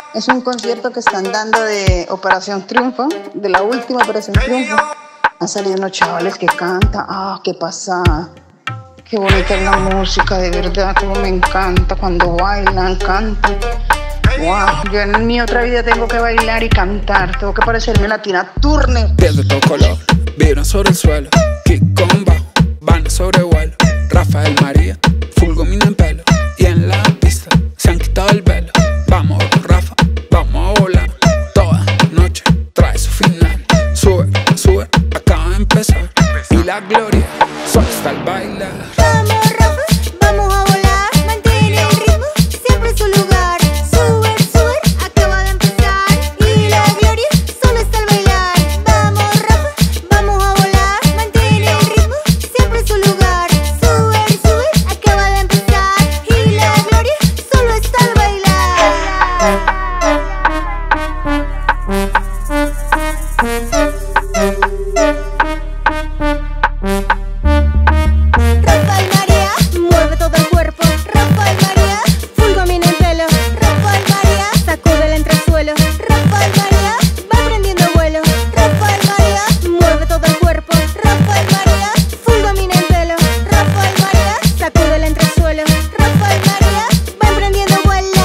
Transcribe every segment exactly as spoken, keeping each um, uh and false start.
Es un concierto que están dando de Operación Triunfo, de la última Operación Triunfo. Han salido unos chavales que cantan. Ah, qué pasada. Qué bonita es la música, de verdad, como me encanta cuando bailan, cantan. Wow, yo en mi otra vida tengo que bailar y cantar. Tengo que parecerme a Tina Turner. Pies de todo color, vibran sobre el suelo. Kick con bajo, van sobre vuelo. Rafael María, fulgomina en pelo. Y en la pista se han quitado el velo. Vamos, Rafa, vamos a volar. Toda noche trae su final. Sube, sube, acaba de empezar. Y la gloria solo está al bailar. Vamos, Rafa, vamos a volar. Mantén el ritmo, siempre en su lugar. Sube, sube, acaba de empezar. Y la gloria solo está al bailar. Vamos, Rafa, vamos a volar. Mantén el ritmo, siempre en su lugar. Sube, sube, acaba de empezar. Y la gloria solo está al bailar. Rafael María, mueve todo el cuerpo. Rafael María, fulgomina en pelo. Rafael María, sacude el entresuelo. Rafael María, va prendiendo vuelo. Rafael María, mueve todo el cuerpo. Rafael María, fulgomina en pelo. Rafael María, sacude el entresuelo. Rafael María, va prendiendo vuelo.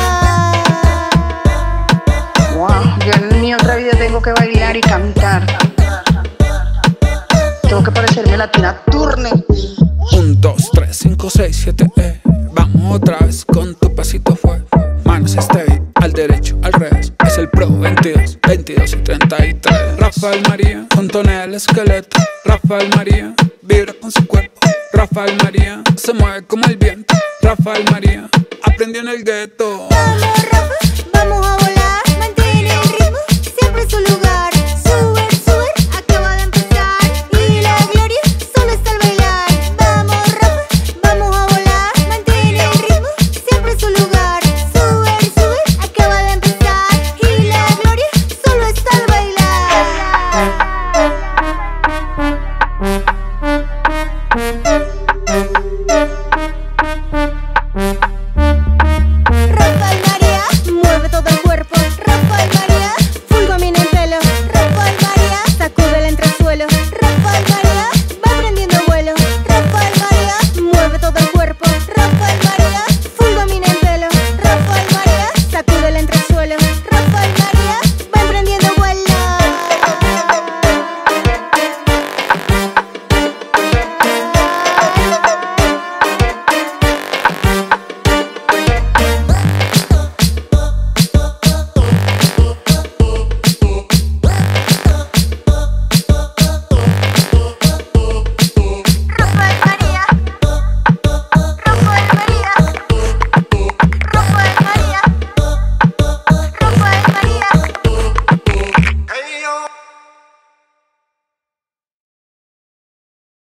Wow, yo en mi otra vida tengo que bailar y cantar. Tengo que parecerme a Tina Turner. Un, dos, tres, cinco, seis, siete, eh. Vamos otra vez con tu pasito fue. Manos stay, al derecho, al revés. Es el pro veintidós, veintidós y treinta y tres. Rafael María, contonea el esqueleto. Rafael María, vibra con su cuerpo. Rafael María, se mueve como el viento. Rafael María, aprendió en el gueto. Vamos, Rafa,